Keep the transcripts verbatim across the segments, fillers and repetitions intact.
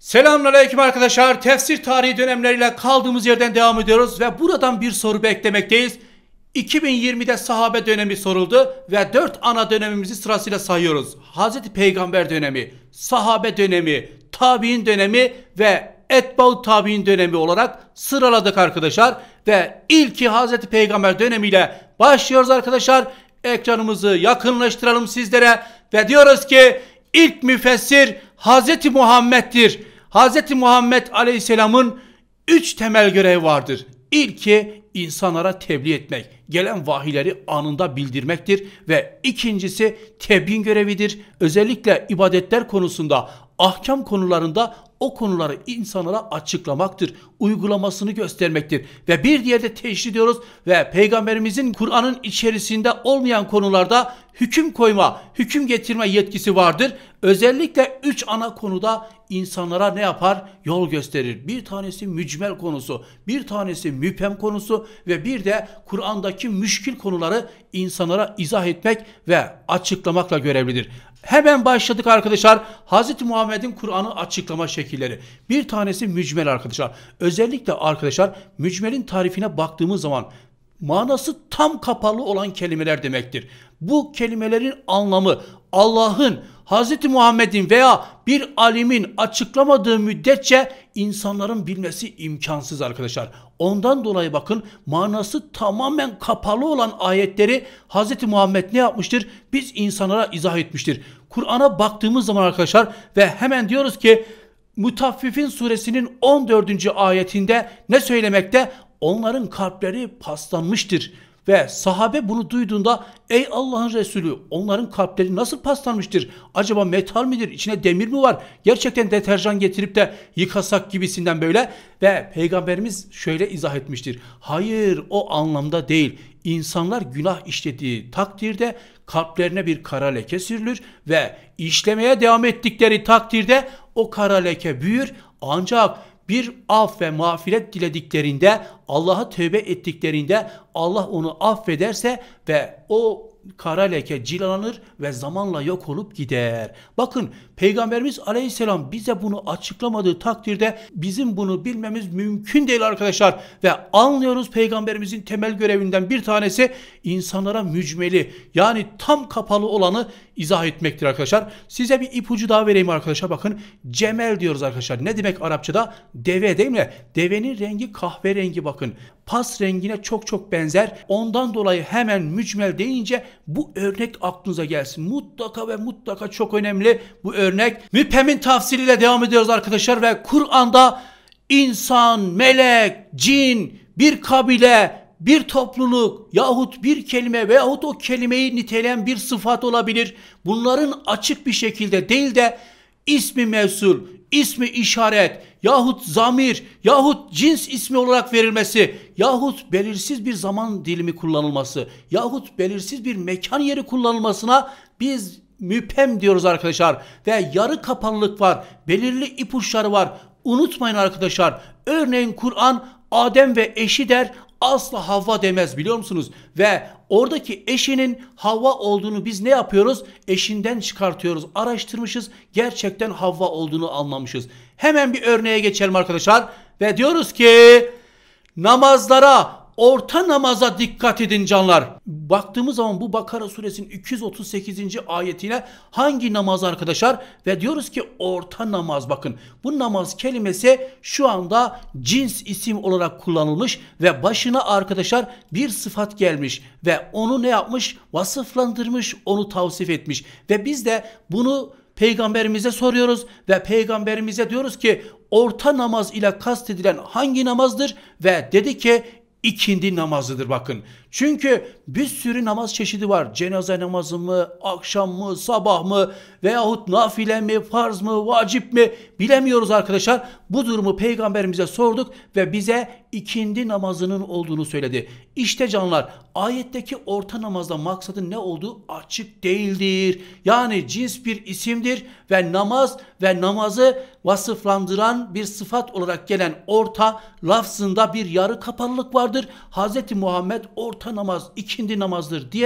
Selamünaleyküm arkadaşlar. Tefsir tarihi dönemleriyle kaldığımız yerden devam ediyoruz ve buradan bir soru beklemekteyiz. iki bin yirmide sahabe dönemi soruldu ve dört ana dönemimizi sırasıyla sayıyoruz. Hazreti Peygamber dönemi, sahabe dönemi, tabi'in dönemi ve etba'u tabi'in dönemi olarak sıraladık arkadaşlar. Ve ilki Hazreti Peygamber dönemiyle başlıyoruz arkadaşlar. Ekranımızı yakınlaştıralım sizlere ve diyoruz ki ilk müfessir Hazreti Muhammed'dir. Hazreti Muhammed Aleyhisselam'ın üç temel görevi vardır. İlki insanlara tebliğ etmek, gelen vahiyleri anında bildirmektir ve ikincisi tebyin görevidir. Özellikle ibadetler konusunda, ahkam konularında o konuları insanlara açıklamaktır, uygulamasını göstermektir. Ve bir diğer de teşri diyoruz ve Peygamberimizin Kur'an'ın içerisinde olmayan konularda hüküm koyma, hüküm getirme yetkisi vardır. Özellikle üç ana konuda insanlara ne yapar? Yol gösterir. Bir tanesi mücmel konusu, bir tanesi müphem konusu ve bir de Kur'an'daki müşkil konuları insanlara izah etmek ve açıklamakla görevlidir. Hemen başladık arkadaşlar. Hazreti Muhammed'in Kur'an'ı açıklama şekilleri. Bir tanesi mücmel arkadaşlar. Özellikle arkadaşlar mücmelin tarifine baktığımız zaman manası tam kapalı olan kelimeler demektir. Bu kelimelerin anlamı Allah'ın, Hazreti Muhammed'in veya bir alimin açıklamadığı müddetçe insanların bilmesi imkansız arkadaşlar. Ondan dolayı bakın manası tamamen kapalı olan ayetleri Hazreti Muhammed ne yapmıştır? Biz insanlara izah etmiştir. Kur'an'a baktığımız zaman arkadaşlar ve hemen diyoruz ki Mutaffifin suresinin on dördüncü ayetinde ne söylemekte? Onların kalpleri paslanmıştır. Ve sahabe bunu duyduğunda ey Allah'ın Resulü onların kalpleri nasıl paslanmıştır? Acaba metal midir? İçine demir mi var? Gerçekten deterjan getirip de yıkasak gibisinden böyle. Ve Peygamberimiz şöyle izah etmiştir. Hayır o anlamda değil. İnsanlar günah işlediği takdirde kalplerine bir kara leke sürülür ve işlemeye devam ettikleri takdirde o kara leke büyür. Ancak bir af ve mağfiret dilediklerinde, Allah'a tövbe ettiklerinde Allah onu affederse ve o kara leke cilalanır ve zamanla yok olup gider. Bakın Peygamberimiz Aleyhisselam bize bunu açıklamadığı takdirde bizim bunu bilmemiz mümkün değil arkadaşlar. Ve anlıyoruz Peygamberimizin temel görevinden bir tanesi insanlara mücmeli yani tam kapalı olanı izah etmektir arkadaşlar. Size bir ipucu daha vereyim arkadaşlar. Bakın cemel diyoruz arkadaşlar. Ne demek Arapçada? Deve değil mi? Devenin rengi kahverengi bakın. Pas rengine çok çok benzer. Ondan dolayı hemen mücmel deyince bu örnek aklınıza gelsin. Mutlaka ve mutlaka çok önemli bu örnek. Müphem'in tafsiriyle devam ediyoruz arkadaşlar ve Kur'an'da insan, melek, cin, bir kabile, bir topluluk yahut bir kelime veyahut o kelimeyi niteleyen bir sıfat olabilir. Bunların açık bir şekilde değil de ismi mevsul, ismi işaret yahut zamir yahut cins ismi olarak verilmesi yahut belirsiz bir zaman dilimi kullanılması yahut belirsiz bir mekan yeri kullanılmasına biz müphem diyoruz arkadaşlar. Ve yarı kapalılık var, belirli ipuçları var. Unutmayın arkadaşlar, örneğin Kur'an Adem ve eşi der, asla Havva demez biliyor musunuz? Ve oradaki eşinin Havva olduğunu biz ne yapıyoruz? Eşinden çıkartıyoruz, araştırmışız, gerçekten Havva olduğunu anlamışız. Hemen bir örneğe geçelim arkadaşlar ve diyoruz ki namazlara, orta namaza dikkat edin canlar. Baktığımız zaman bu Bakara suresinin iki yüz otuz sekizinci ayetine hangi namaz arkadaşlar? Ve diyoruz ki orta namaz bakın. Bu namaz kelimesi şu anda cins isim olarak kullanılmış ve başına arkadaşlar bir sıfat gelmiş ve onu ne yapmış? Vasıflandırmış, onu tavsif etmiş ve biz de bunu Peygamberimize soruyoruz ve Peygamberimize diyoruz ki orta namaz ile kastedilen hangi namazdır? Ve dedi ki İkindi namazıdır bakın. Çünkü bir sürü namaz çeşidi var. Cenaze namazı mı, akşam mı, sabah mı veyahut nafile mi, farz mı, vacip mi bilemiyoruz arkadaşlar. Bu durumu Peygamberimize sorduk ve bize ikindi namazının olduğunu söyledi. İşte canlar ayetteki orta namazda maksadın ne olduğu açık değildir. Yani cins bir isimdir ve namaz ve namazı vasıflandıran bir sıfat olarak gelen orta lafzında bir yarı kapalılık vardır. Hazreti Muhammed orta namaz ikindi namazdır diyerek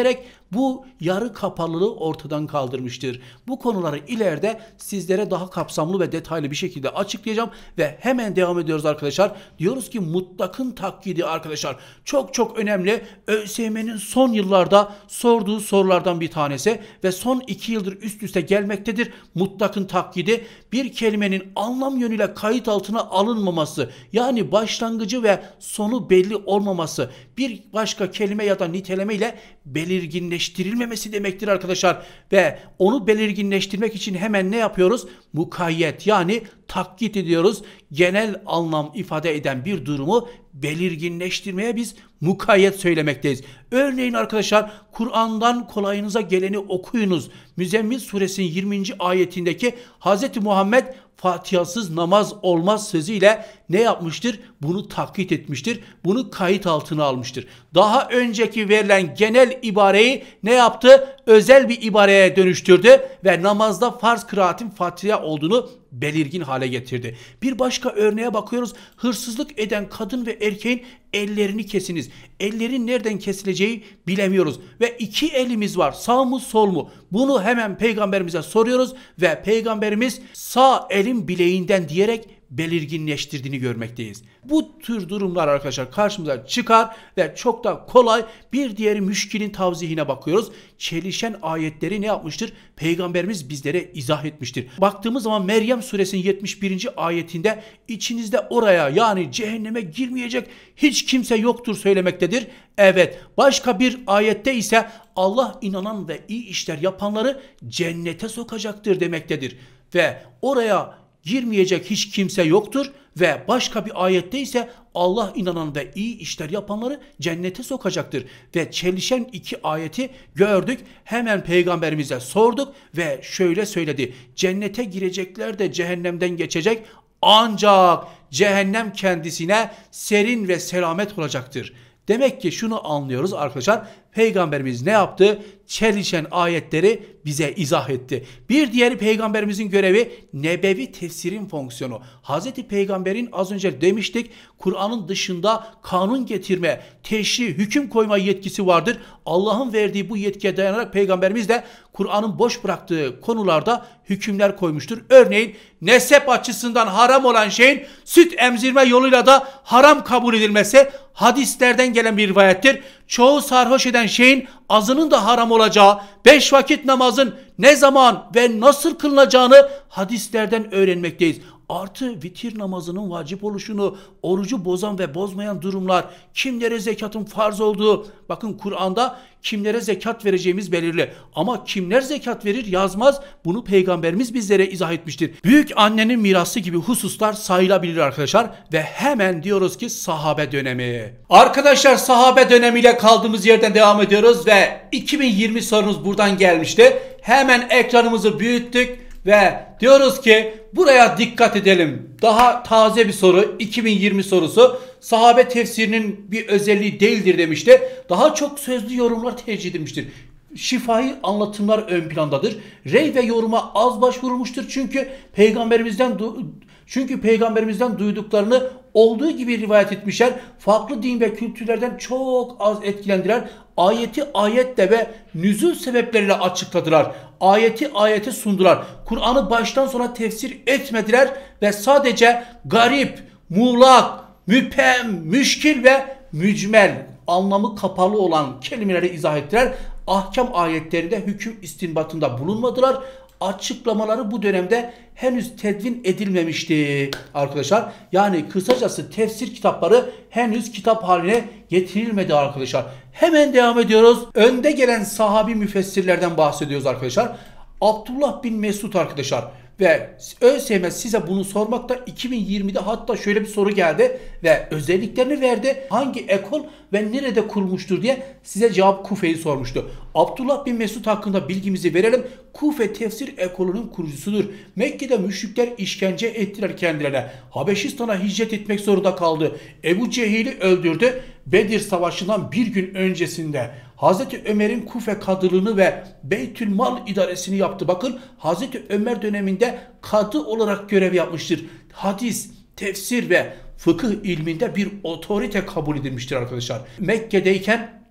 Bu yarı kapalılığı ortadan kaldırmıştır. Bu konuları ileride sizlere daha kapsamlı ve detaylı bir şekilde açıklayacağım ve hemen devam ediyoruz arkadaşlar. Diyoruz ki mutlakın takkidi arkadaşlar çok çok önemli. ÖSYM'nin son yıllarda sorduğu sorulardan bir tanesi ve son iki yıldır üst üste gelmektedir. Mutlakın takkidi bir kelimenin anlam yönüyle kayıt altına alınmaması, yani başlangıcı ve sonu belli olmaması, bir başka kelime ya da niteleme ile belirginleştirilmemesi demektir arkadaşlar. Ve onu belirginleştirmek için hemen ne yapıyoruz? Mukayyet, yani takkit ediyoruz. Genel anlam ifade eden bir durumu belirginleştirmeye biz mukayyet söylemekteyiz. Örneğin arkadaşlar, Kur'an'dan kolayınıza geleni okuyunuz. Müzzemmil suresinin yirminci ayetindeki Hz. Muhammed Fatihasız namaz olmaz sözüyle ne yapmıştır? Bunu takkit etmiştir. Bunu kayıt altına almıştır. Daha önceki verilen genel ibareyi ne yaptı? Özel bir ibareye dönüştürdü ve namazda farz kıraatin Fatiha olduğunu belirgin hale getirdi. Bir başka örneğe bakıyoruz. Hırsızlık eden kadın ve erkeğin ellerini kesiniz. Ellerin nereden kesileceği bilemiyoruz. Ve iki elimiz var. Sağ mı sol mu? Bunu hemen peygamberimize soruyoruz ve peygamberimiz sağ elin bileğinden diyerek belirginleştirdiğini görmekteyiz. Bu tür durumlar arkadaşlar karşımıza çıkar ve çok da kolay. Bir diğeri müşkilin tavzihine bakıyoruz. Çelişen ayetleri ne yapmıştır? Peygamberimiz bizlere izah etmiştir. Baktığımız zaman Meryem suresinin yetmiş birinci ayetinde içinizde oraya, yani cehenneme girmeyecek hiç kimse yoktur söylemektedir. Evet, başka bir ayette ise Allah inanan ve iyi işler yapanları cennete sokacaktır demektedir. Ve oraya girmeyecek hiç kimse yoktur ve başka bir ayette ise Allah inanan ve iyi işler yapanları cennete sokacaktır. Ve çelişen iki ayeti gördük. Hemen peygamberimize sorduk ve şöyle söyledi. Cennete girecekler de cehennemden geçecek, ancak cehennem kendisine serin ve selamet olacaktır. Demek ki şunu anlıyoruz arkadaşlar. Peygamberimiz ne yaptı? Çelişen ayetleri bize izah etti. Bir diğeri peygamberimizin görevi nebevi tefsirin fonksiyonu. Hazreti Peygamber'in az önce demiştik Kur'an'ın dışında kanun getirme, teşri, hüküm koyma yetkisi vardır. Allah'ın verdiği bu yetkiye dayanarak peygamberimiz de Kur'an'ın boş bıraktığı konularda hükümler koymuştur. Örneğin nesep açısından haram olan şeyin süt emzirme yoluyla da haram kabul edilmesi hadislerden gelen bir rivayettir. Çoğu sarhoş eden şeyin azının da haram olacağı, beş vakit namazın ne zaman ve nasıl kılınacağını hadislerden öğrenmekteyiz. Artı vitir namazının vacip oluşunu, orucu bozan ve bozmayan durumlar, kimlere zekatın farz olduğu, bakın Kur'an'da kimlere zekat vereceğimiz belirli. Ama kimler zekat verir yazmaz, bunu peygamberimiz bizlere izah etmiştir. Büyük annenin mirası gibi hususlar sayılabilir arkadaşlar ve hemen diyoruz ki sahabe dönemi. Arkadaşlar sahabe dönemiyle kaldığımız yerden devam ediyoruz ve iki bin yirmi sorumuz buradan gelmişti. Hemen ekranımızı büyüttük. Ve diyoruz ki buraya dikkat edelim. Daha taze bir soru, iki bin yirmi sorusu. Sahabe tefsirinin bir özelliği değildir demişti. Daha çok sözlü yorumlar tercih edilmiştir. Şifai anlatımlar ön plandadır. Rey ve yoruma az başvurulmuştur. Çünkü peygamberimizden çünkü peygamberimizden duyduklarını olduğu gibi rivayet etmişler. Farklı din ve kültürlerden çok az etkilendiler. Ayeti ayetle ve nüzul sebepleriyle açıkladılar. Ayeti ayete sundular. Kur'an'ı baştan sona tefsir etmediler ve sadece garip, muğlak, müphem, müşkil ve mücmel anlamı kapalı olan kelimeleri izah ettiler. Ahkam ayetlerinde hüküm istinbatında bulunmadılar. Açıklamaları bu dönemde henüz tedvin edilmemişti arkadaşlar. Yani kısacası tefsir kitapları henüz kitap haline getirilmedi arkadaşlar. Hemen devam ediyoruz. Önde gelen sahabi müfessirlerden bahsediyoruz arkadaşlar. Abdullah bin Mesud arkadaşlar. Ve ÖSYM size bunu sormakta iki bin yirmide hatta şöyle bir soru geldi ve özelliklerini verdi. Hangi ekol ve nerede kurulmuştur diye size cevap Kufe'yi sormuştu. Abdullah bin Mesud hakkında bilgimizi verelim. Kufe tefsir ekolünün kurucusudur. Mekke'de müşrikler işkence ettiler kendilerine. Habeşistan'a hicret etmek zorunda kaldı. Ebu Cehil'i öldürdü. Bedir Savaşı'ndan bir gün öncesinde Hazreti Ömer'in Kufe kadılığını ve Beytülmal idaresini yaptı. Bakın Hazreti Ömer döneminde kadı olarak görev yapmıştır. Hadis, tefsir ve fıkıh ilminde bir otorite kabul edilmiştir arkadaşlar. Mekke'deyken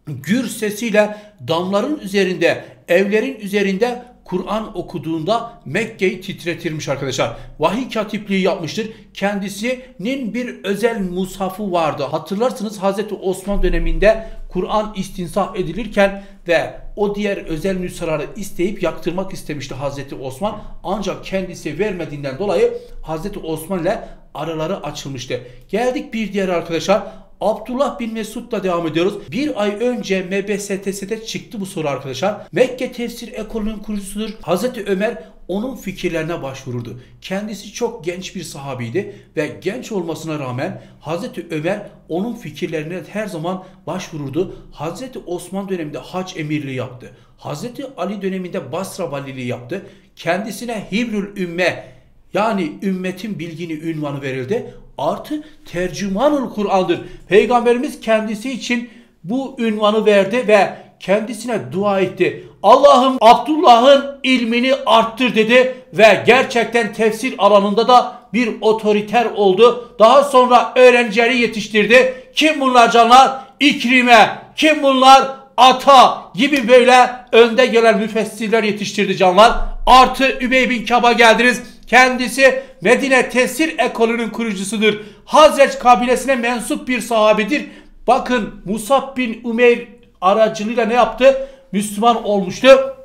gür sesiyle damların üzerinde, evlerin üzerinde Kur'an okuduğunda Mekke'yi titretirmiş arkadaşlar. Vahiy katipliği yapmıştır. Kendisinin bir özel mushafı vardı. Hatırlarsınız Hazreti Osman döneminde Kur'an istinsaf edilirken ve o diğer özel nüshaları isteyip yaktırmak istemişti Hazreti Osman. Ancak kendisi vermediğinden dolayı Hazreti Osman ile araları açılmıştı. Geldik bir diğer arkadaşlar. Abdullah bin Mesud'la devam ediyoruz. Bir ay önce M B S T S'de çıktı bu soru arkadaşlar. Mekke tefsir ekolünün kurucusudur. Hazreti Ömer onun fikirlerine başvururdu. Kendisi çok genç bir sahabiydi ve genç olmasına rağmen Hazreti Ömer onun fikirlerine her zaman başvururdu. Hazreti Osman döneminde hac emirliği yaptı. Hazreti Ali döneminde Basra valiliği yaptı. Kendisine Hibrül Ümme, yani ümmetin bilgini ünvanı verildi. Artı tercümanul Kur'an'dır. Peygamberimiz kendisi için bu ünvanı verdi ve kendisine dua etti. Allah'ım Abdullah'ın ilmini arttır dedi ve gerçekten tefsir alanında da bir otoriter oldu. Daha sonra öğrencileri yetiştirdi. Kim bunlar canlar? İkrime. Kim bunlar? Ata gibi böyle önde gelen müfessirler yetiştirdi canlar. Artı Übey bin Kâb'a geldiniz. Kendisi Medine tefsir ekolünün kurucusudur. Hazreç kabilesine mensup bir sahabedir. Bakın Musab bin Umeyr aracılığıyla ne yaptı? Müslüman olmuştu.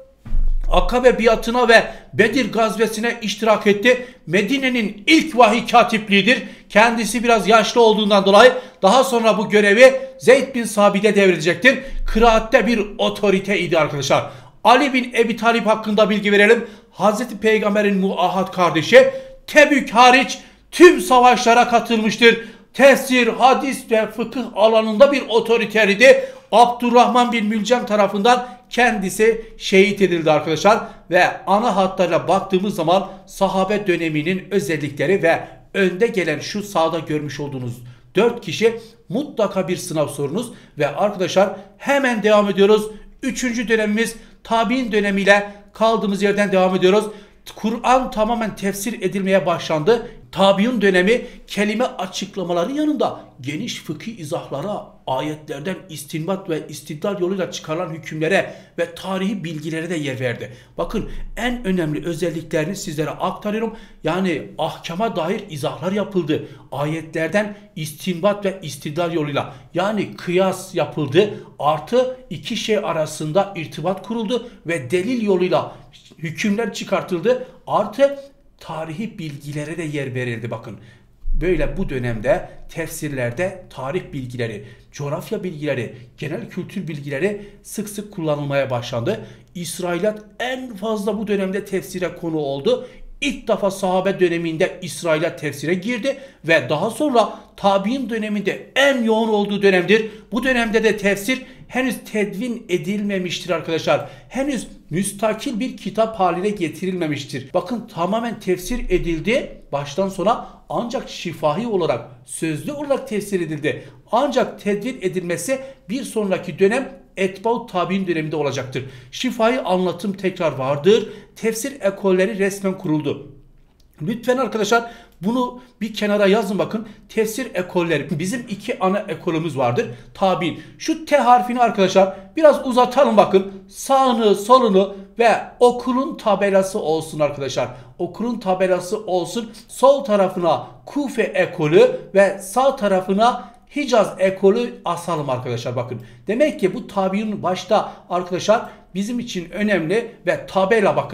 Akabe biatına ve Bedir gazvesine iştirak etti. Medine'nin ilk vahiy katipliğidir. Kendisi biraz yaşlı olduğundan dolayı daha sonra bu görevi Zeyd bin Sabit'e devredecektir. Kıraatte bir otoriteydi arkadaşlar. Ali bin Ebi Talib hakkında bilgi verelim. Hazreti Peygamber'in muahhat kardeşi, Tebük hariç tüm savaşlara katılmıştır. Tefsir, hadis ve fıkıh alanında bir otoriteriydi. Abdurrahman bin Mülcem tarafından kendisi şehit edildi arkadaşlar. Ve ana hatlarına baktığımız zaman sahabe döneminin özellikleri ve önde gelen şu sağda görmüş olduğunuz dört kişi mutlaka bir sınav sorunuz. Ve arkadaşlar hemen devam ediyoruz. Üçüncü dönemimiz tabi'in dönemiyle kaldığımız yerden devam ediyoruz. Kur'an tamamen tefsir edilmeye başlandı. Tabi'in dönemi kelime açıklamaları yanında geniş fıkhi izahlara, ayetlerden istinbat ve istidlal yoluyla çıkarılan hükümlere ve tarihi bilgilere de yer verdi. Bakın en önemli özelliklerini sizlere aktarıyorum. Yani ahkama dair izahlar yapıldı. Ayetlerden istinbat ve istidlal yoluyla, yani kıyas yapıldı. Artı iki şey arasında irtibat kuruldu ve delil yoluyla hükümler çıkartıldı. Artı tarihi bilgilere de yer verildi bakın. Böyle bu dönemde tefsirlerde tarih bilgileri, coğrafya bilgileri, genel kültür bilgileri sık sık kullanılmaya başlandı. İsrailat en fazla bu dönemde tefsire konu oldu. İlk defa sahabe döneminde İsrailat tefsire girdi ve daha sonra tabi'in döneminde en yoğun olduğu dönemdir. Bu dönemde de tefsir henüz tedvin edilmemiştir arkadaşlar. Henüz müstakil bir kitap haline getirilmemiştir. Bakın tamamen tefsir edildi baştan sona, ancak şifahi olarak, sözlü olarak tefsir edildi. Ancak tedvin edilmesi bir sonraki dönem Etba'u tabi'in döneminde olacaktır. Şifahi anlatım tekrar vardır. Tefsir ekolleri resmen kuruldu. Lütfen arkadaşlar bunu bir kenara yazın bakın. Tefsir ekolleri. Bizim iki ana ekolümüz vardır. Tabi'in. Şu T harfini arkadaşlar biraz uzatalım bakın. Sağını, solunu ve okulun tabelası olsun arkadaşlar. Okulun tabelası olsun. Sol tarafına Kufe ekolü ve sağ tarafına Hicaz ekolü asalım arkadaşlar bakın. Demek ki bu tabi'in başta arkadaşlar bizim için önemli ve tabela bakın.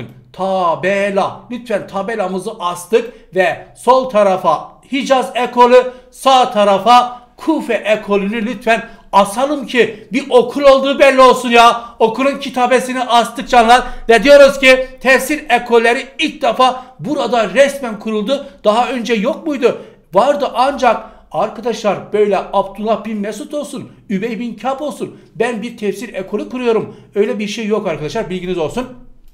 Tabela. Lütfen tabelamızı astık ve sol tarafa Hicaz ekolü, sağ tarafa Kufe ekolünü lütfen asalım ki bir okul olduğu belli olsun ya. Okulun kitabesini astık canlar ve diyoruz ki tefsir ekolleri ilk defa burada resmen kuruldu. Daha önce yok muydu? Vardı ancak arkadaşlar böyle Abdullah bin Mesud olsun, Übey bin Kâb olsun, ben bir tefsir ekolü kuruyorum. Öyle bir şey yok arkadaşlar, bilginiz olsun.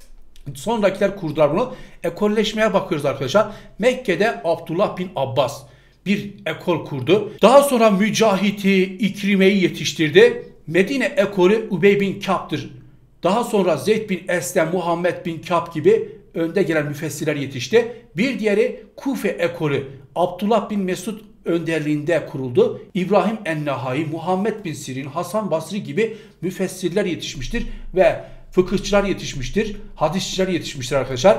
Sonrakiler kurdular bunu. Ekolleşmeye bakıyoruz arkadaşlar. Mekke'de Abdullah bin Abbas bir ekol kurdu. Daha sonra Mücahit'i, İkrime'yi yetiştirdi. Medine ekolü Übey bin Kâb'dır. Daha sonra Zeyd bin Eslem, Muhammed bin Kâb gibi önde gelen müfessirler yetişti. Bir diğeri Kufe ekolü. Abdullah bin Mesud önderliğinde kuruldu. İbrahim en-Nehai, Muhammed bin Sirin, Hasan Basri gibi müfessirler yetişmiştir ve fıkıhçılar yetişmiştir, hadisçiler yetişmiştir arkadaşlar.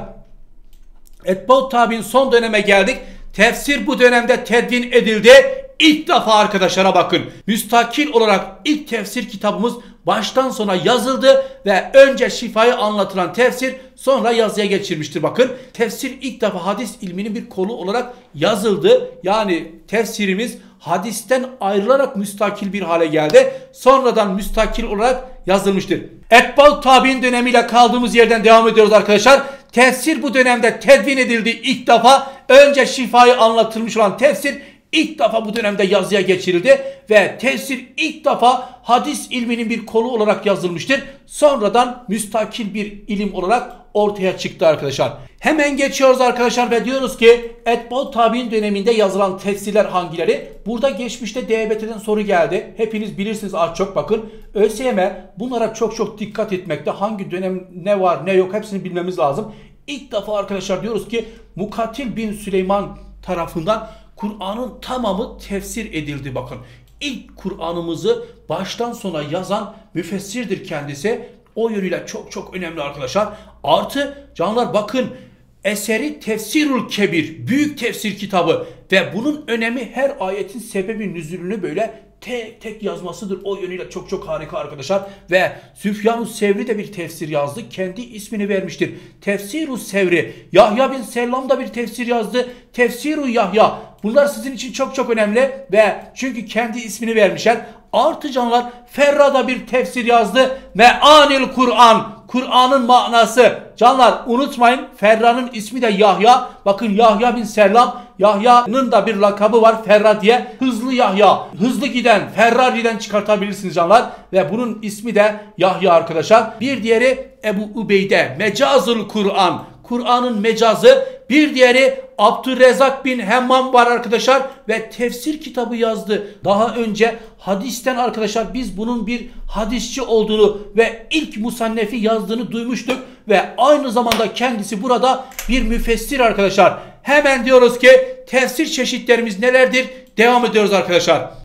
Etbaut tabi'in son döneme geldik. Tefsir bu dönemde tedvin edildi. İlk defa arkadaşlara bakın. Müstakil olarak ilk tefsir kitabımız baştan sona yazıldı ve önce şifayı anlatılan tefsir sonra yazıya geçirmiştir. Bakın, tefsir ilk defa hadis ilminin bir kolu olarak yazıldı. Yani tefsirimiz hadisten ayrılarak müstakil bir hale geldi. Sonradan müstakil olarak yazılmıştır. Etbaut tabi'in dönemiyle kaldığımız yerden devam ediyoruz arkadaşlar. Tefsir bu dönemde tedvin edildi ilk defa. Önce şifayı anlatılmış olan tefsir İlk defa bu dönemde yazıya geçirildi ve tefsir ilk defa hadis ilminin bir kolu olarak yazılmıştır. Sonradan müstakil bir ilim olarak ortaya çıktı arkadaşlar. Hemen geçiyoruz arkadaşlar ve diyoruz ki Etbaut tabi'in döneminde yazılan tefsirler hangileri? Burada geçmişte D B T'den soru geldi. Hepiniz bilirsiniz az çok, bakın. ÖSYM bunlara çok çok dikkat etmekte. Hangi dönem ne var ne yok hepsini bilmemiz lazım. İlk defa arkadaşlar diyoruz ki Mukatil bin Süleyman tarafından Kur'an'ın tamamı tefsir edildi bakın. İlk Kur'an'ımızı baştan sona yazan müfessirdir kendisi. O yönüyle çok çok önemli arkadaşlar. Artı canlar bakın, eseri Tefsirul Kebir, büyük tefsir kitabı ve bunun önemi her ayetin sebebi nüzulünü böyle tek tek yazmasıdır. O yönüyle çok çok harika arkadaşlar. Ve Süfyan-ı Sevri de bir tefsir yazdı. Kendi ismini vermiştir. Tefsir-u Sevri. Yahya bin Sellam da bir tefsir yazdı. Tefsir-u Yahya. Bunlar sizin için çok çok önemli ve çünkü kendi ismini vermişler. Artı canlar Ferra da bir tefsir yazdı. Me'anil Kur'an. Kur'an'ın manası. Canlar unutmayın, Ferra'nın ismi de Yahya. Bakın Yahya bin Sellam. Yahya'nın da bir lakabı var Ferra diye. Hızlı Yahya. Hızlı giden, Ferrari'den çıkartabilirsiniz canlar. Ve bunun ismi de Yahya arkadaşlar. Bir diğeri Ebu Ubeyde. Mecazul Kur'an. Kur'an'ın mecazı. Bir diğeri Abdurrezzak bin Hemmam var arkadaşlar ve tefsir kitabı yazdı. Daha önce hadisten arkadaşlar biz bunun bir hadisçi olduğunu ve ilk musannefi yazdığını duymuştuk ve aynı zamanda kendisi burada bir müfessir arkadaşlar. Hemen diyoruz ki tefsir çeşitlerimiz nelerdir? Devam ediyoruz arkadaşlar.